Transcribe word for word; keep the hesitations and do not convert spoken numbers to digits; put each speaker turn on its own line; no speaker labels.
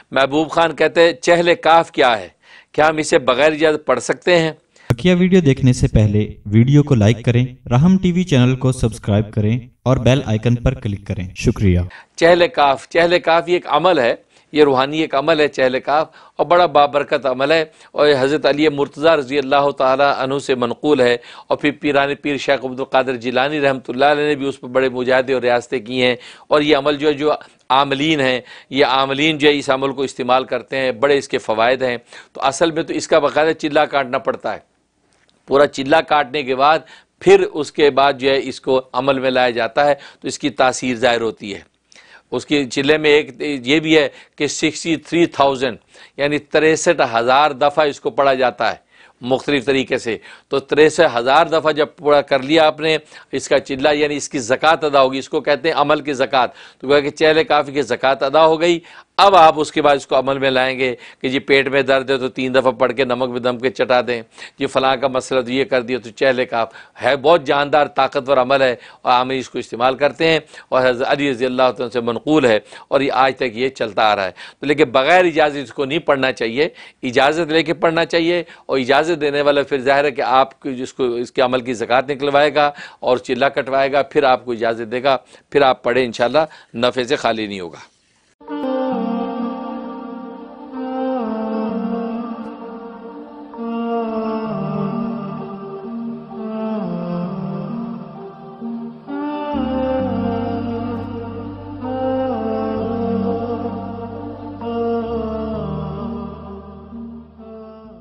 محبوب خان کہتے ہیں چہل کاف کیا ہے، کیا ہم اسے بغیر اجازت پڑھ سکتے ہیں؟
بقیہ ویڈیو دیکھنے سے پہلے ویڈیو کو لائک کریں، راہم ٹی وی چینل کو سبسکرائب کریں اور بیل آئیکن پر کلک کریں۔ شکریہ۔
چہل کاف، چہل کاف یہ ایک عمل ہے، یہ روحانی ایک عمل ہے چہل کاف، اور بڑا بابرکت عمل ہے، اور یہ حضرت علی مرتضیٰ رضی اللہ تعالی عنہ سے منقول ہے، اور پھر پیران پیر شیخ عبد القادر جیلانی رحمۃ اللہ علیہ نے بھی اس پر بڑے مجاہدے اور ریاستیں کی ہیں، اور یہ عمل جو ہے جو عاملین ہیں، یہ عاملین جو ہے اس عمل کو استعمال کرتے ہیں، بڑے اس کے فوائد ہیں۔ تو اصل میں تو اس کا باقاعدہ چلہ کاٹنا پڑتا ہے، پورا چلہ کاٹنے کے بعد پھر اس کے بعد جو ہے اس کو عمل میں لایا جاتا ہے، تو اس کی تاثیر ظاہر ہوتی ہے۔ اس کی چلے میں ایک یہ بھی ہے کہ سکسٹی تھری تھاؤزینڈ یعنی تریسٹھ ہزار دفعہ اس کو پڑھا جاتا ہے مختلف طریقے سے، تو تریسٹھ ہزار دفعہ جب پورا کر لیا آپ نے اس کا چلہ، یعنی اس کی زکوٰۃ ادا ہوگی، اس کو کہتے ہیں عمل کی زکوٰۃ، تو کہا کہ چہل کافی کی زکوٰۃ ادا ہو گئی۔ اب آپ اس کے بعد اس کو عمل میں لائیں گے کہ جی پیٹ میں درد ہے تو تین دفعہ پڑھ کے نمک میں دم کے چٹا دیں، جی فلاں کا مسئلہ تو یہ کر دیا، تو چہل کاف ہے، بہت جاندار طاقتور عمل ہے، اور عام اس کو استعمال کرتے ہیں، اور حضرت علی رضی اللہ عنہ سے منقول ہے، اور یہ آج تک یہ چلتا آ رہا ہے۔ تو لیکن بغیر اجازت اس کو نہیں پڑھنا چاہیے، اجازت لے کے پڑھنا چاہیے، اور اجازت دینے والا پھر ظاہر ہے کہ آپ جس کو اس کے عمل کی زکوٰۃ نکلوائے گا اور چلہ کٹوائے گا، پھر آپ کو اجازت دے گا، پھر آپ پڑھیں، انشاءاللہ نفع سے خالی نہیں ہوگا۔